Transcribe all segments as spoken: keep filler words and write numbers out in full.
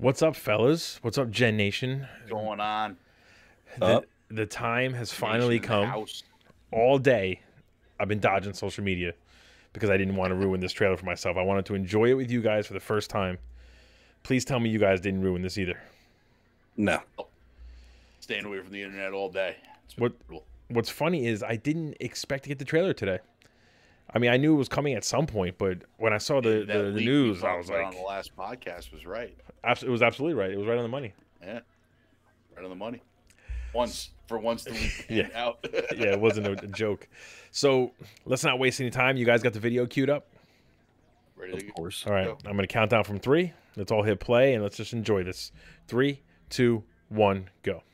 What's up, fellas? What's up, Gen Nation? What's going on? The, the time has finally come. All day, I've been dodging social media because I didn't want to ruin this trailer for myself. I wanted to enjoy it with you guys for the first time. Please tell me you guys didn't ruin this either. No. Staying away from the internet all day. What What's funny is I didn't expect to get the trailer today. I mean, I knew it was coming at some point, but when I saw the, the, the news, I was like... on the last podcast was right. It was absolutely right. It was right on the money. Yeah. Right on the money. Once, for once the week yeah. out. Yeah, it wasn't a, a joke. So, let's not waste any time. You guys got the video queued up? Ready to Of course. All right. Go. I'm going to count down from three. Let's all hit play, and let's just enjoy this. Three, two, one, go.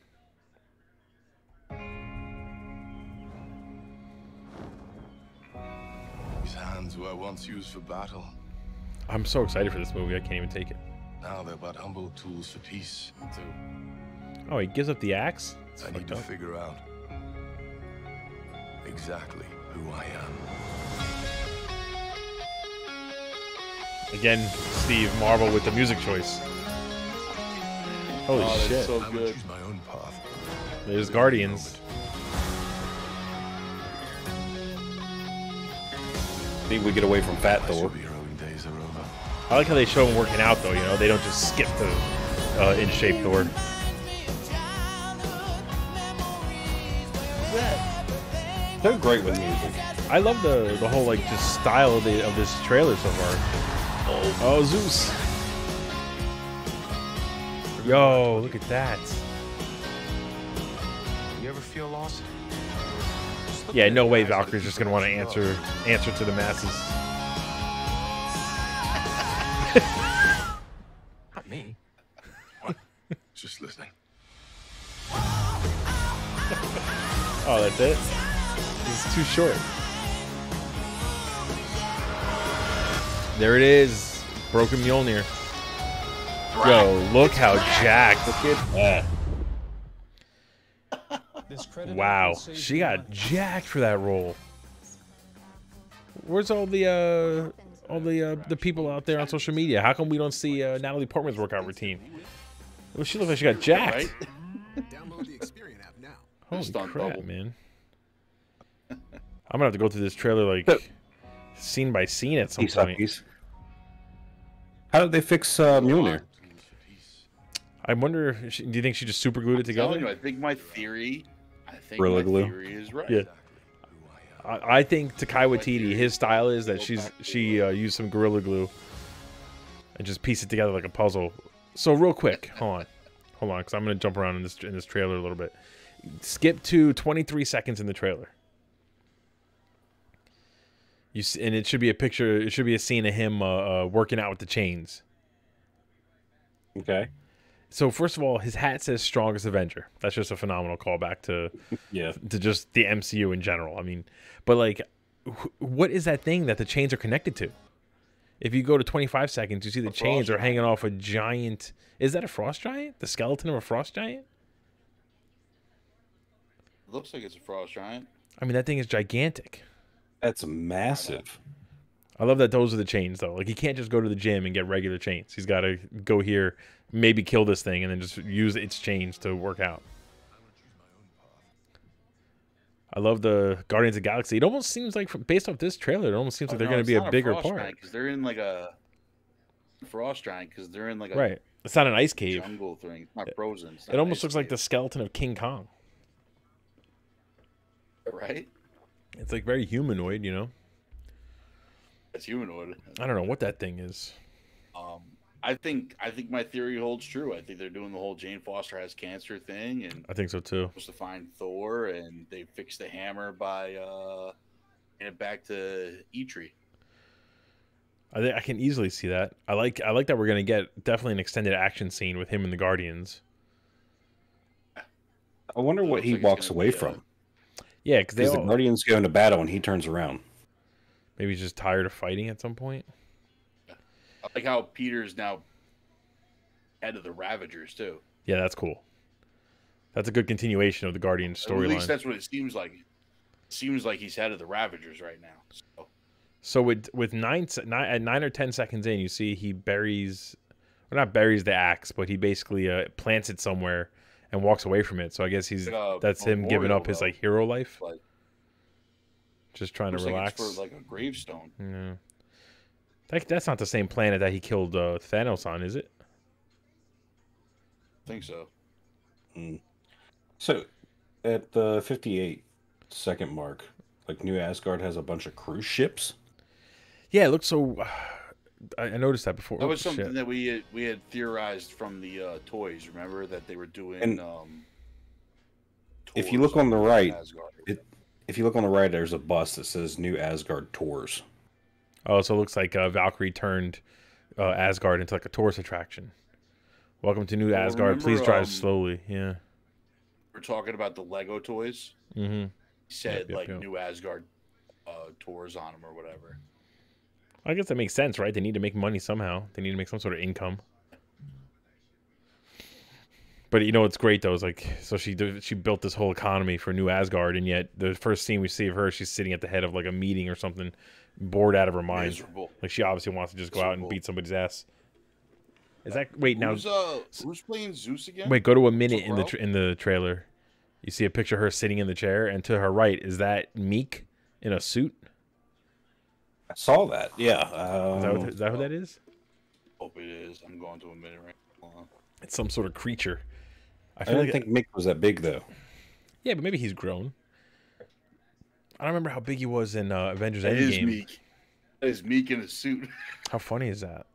These hands were once used for battle. I'm so excited for this movie. I can't even take it. Now they're but humble tools for peace. So, oh, he gives up the axe? It's I need to up. figure out exactly who I am. Again, Steve, Marvel with the music choice. Holy oh, shit. So I good. would choose my own path. There's Guardians. I think we get away from Fat I Thor. should be heroing days are over. I like how they show him working out, though. You know, they don't just skip to uh, in shape Thor. They're great with music. I love the the whole like just style of the of this trailer so far. Oh, oh Zeus! Yo, look at that. You ever feel lost? Yeah, no way Valkyrie's just gonna want to answer answer to the masses. Not me. Just listening. Oh, that's it? This is too short. There it is. Broken Mjolnir. Yo, look how jacked. Look at that. Wow. She got jacked for that role. Where's all the uh all the uh the people out there on social media? How come we don't see uh, Natalie Portman's workout routine? Well, she looks like she got jacked. Right? Download the Experian app now. Holy Stunt crap, double. man. I'm gonna have to go through this trailer like scene by scene at some Piece by point. piece. How did they fix uh, Mjolnir? I wonder, if she, do you think she just super glued it I'm telling together? you, I think my theory, I think Gorilla my glue? theory is right. Yeah. I, I think Takai Waititi, his style is that she's she uh, used some Gorilla Glue and just pieced it together like a puzzle. So real quick, hold on, hold on, because I'm gonna jump around in this in this trailer a little bit. Skip to twenty-three seconds in the trailer. You see, and it should be a picture. It should be a scene of him uh, uh, working out with the chains. Okay. So first of all, his hat says "Strongest Avenger." That's just a phenomenal callback to Yeah. to just the M C U in general. I mean, but like, wh what is that thing that the chains are connected to? If you go to twenty-five seconds, you see the A chains frost are hanging off a giant. Is that a frost giant? The skeleton of a frost giant? It looks like it's a frost giant. I mean, that thing is gigantic. That's massive. I love that those are the chains, though. Like, he can't just go to the gym and get regular chains. He's got to go here, maybe kill this thing, and then just use its chains to work out. I love the Guardians of the Galaxy. It almost seems like, from, based off this trailer, it almost seems Oh, like they're no, going to it's be not a bigger frost part. Because they're in like a frost giant. Because they're in like a Right. It's not an ice cave. jungle thing. It's not frozen. It's not It an almost ice looks like cave. the skeleton of King Kong. Right? It's like very humanoid, you know? It's humanoid. I don't know what that thing is. Um, I think I think my theory holds true. I think they're doing the whole Jane Foster has cancer thing, and I think so too. supposed to find Thor, and they fixed the hammer by uh, getting it back to Eitri. I think I can easily see that. I like I like that we're gonna get definitely an extended action scene with him and the Guardians. I wonder what looks he like it's walks gonna away be a- from. Yeah, because they Because the all, Guardians go into battle and he turns around. maybe he's just tired of fighting at some point. I like how Peter's now head of the Ravagers too. Yeah, that's cool. That's a good continuation of the Guardians At least storyline. that's what it seems like. It seems like he's head of the Ravagers right now. So, So with with nine, se- nine at nine or ten seconds in, you see he buries well, not buries the axe, but he basically uh, plants it somewhere and walks away from it. So I guess he's Like a that's him giving memorial, up his though. like hero life, Like, just trying to looks like relax. it's for like a gravestone. Yeah. That, that's not the same planet that he killed uh, Thanos on, is it? I think so. Mm. So, at the fifty-eight second mark, like New Asgard has a bunch of cruise ships. Yeah, it looks so. I, I noticed that before. That Oh, was something shit. that we had, we had theorized from the uh, toys. Remember that they were doing. And um, if you tours look on the of right, Asgard. it, if you look on the right, there's a bus that says New Asgard Tours. Oh, so it looks like uh, Valkyrie turned uh, Asgard into like a tourist attraction. Welcome to New Well, Asgard. remember, Please drive um, slowly. Yeah. we're talking about the Lego toys. Mm-hmm. He said Yep, yep, like yep. New Asgard uh, tours on them or whatever. I guess that makes sense, right? They need to make money somehow. They need to make some sort of income. But you know what's great though is like, so she did- she built this whole economy for New Asgard, and yet the first scene we see of her, she's sitting at the head of like a meeting or something, bored out of her mind. Miserable. Like she obviously wants to just go out and Miserable. beat somebody's ass. Is that wait now? Who's uh who's playing Zeus again? Wait, go to a minute in the Bro? tra- in the trailer. You see a picture of her sitting in the chair, and to her right is that Meek in a suit. I saw that. Yeah. Is that, Um, what, is that who that is? Hope it is. I'm going to a minute right now. Hold on. It's some sort of creature. I I feel don't like think Mick was that big though. yeah, but maybe he's grown. I don't remember how big he was in uh, Avengers That is Endgame. Meek. That is Meek in a suit. How funny is that?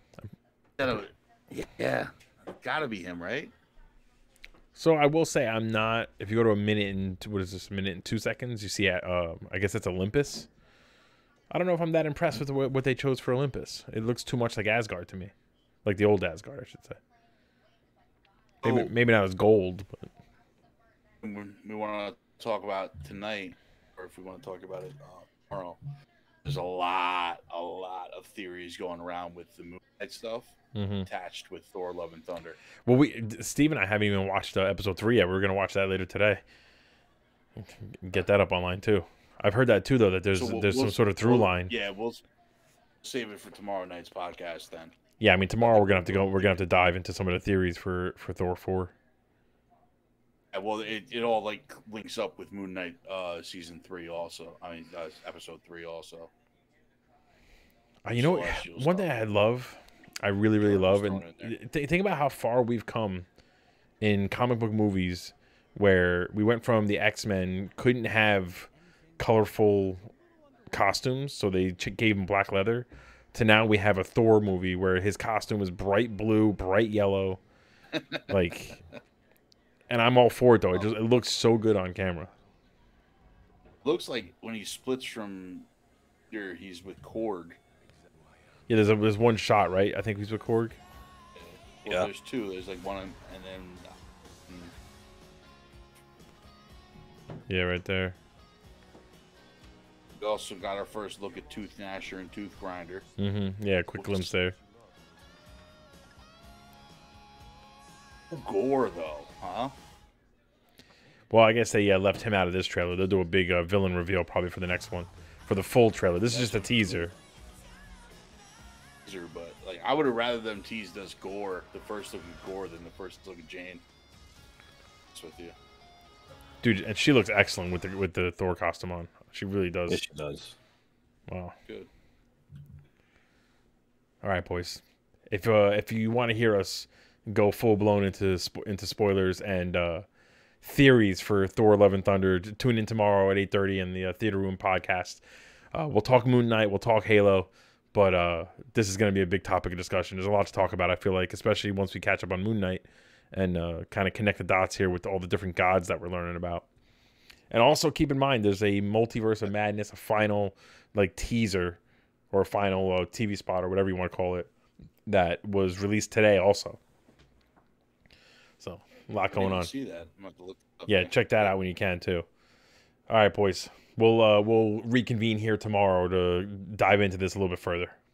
Yeah, gotta be him, right? So I will say I'm not. If you go to a minute and what is this? A minute and two seconds. You see, uh, I guess it's Olympus. I don't know if I'm that impressed with what what they chose for Olympus. It looks too much like Asgard to me, like the old Asgard, I should say. Maybe Oh. maybe not as gold, but We, we want to talk about tonight, or if we want to talk about it uh, tomorrow. There's a lot, a lot of theories going around with the Moonlight stuff Mhm. attached with Thor: Love and Thunder. well, we Steve and I haven't even watched uh, episode three yet. We're gonna watch that later today. Get that up online too. I've heard that too, though, that there's So we'll- there's we'll- some sort of through we'll- line. Yeah, we'll save it for tomorrow night's podcast then. Yeah, I mean tomorrow we're gonna have to go. We're gonna have to dive into some of the theories for for Thor four. Yeah, well, it, it all like links up with Moon Knight uh, season three also. I mean, uh, episode three also. Uh, you know, Celestial one thing stuff. I love, I really really Sure, love, just and throwing it th- think about how far we've come in comic book movies, where we went from the X-Men couldn't have colorful costumes, so they ch- gave him black leather, to now we have a Thor movie where his costume is bright blue, bright yellow, like. And I'm all for it though. It just it looks so good on camera. Looks like when he splits from here, he's with Korg. Yeah, there's a, there's one shot, right? I think he's with Korg. Well, Yeah. there's two. There's like one, and then mm, Yeah, right there. we also got our first look at Tooth Gnasher and Tooth Grinder. Mm-hmm. Yeah, quick glimpse there. Gore though, huh? Well, I guess they uh, left him out of this trailer. They'll do a big uh, villain reveal probably for the next one, for the full trailer. This is just a teaser. Teaser, But like, I would have rather them teased us Gore, the first look at Gore, than the first look at Jane. That's with you. Dude, and she looks excellent with the with the Thor costume on. She really does. Yes, she does. Wow. Good. All right, boys. If uh, if you want to hear us go full blown into spo- into spoilers and uh, theories for Thor: Love and Thunder, t- tune in tomorrow at eight thirty in the uh, Theater Room podcast. Uh, we'll talk Moon Knight. We'll talk Halo. But uh, this is going to be a big topic of discussion. There's a lot to talk about, I feel like, especially once we catch up on Moon Knight and uh, kind of connect the dots here with all the different gods that we're learning about. And also keep in mind, there's a Multiverse of Madness, a final like teaser or a final uh, T V spot or whatever you want to call it that was released today also. So a lot I didn't going even on. See that? I'm about to look it up. Yeah, check that out when you can too. All right, boys. We'll uh, we'll reconvene here tomorrow to dive into this a little bit further.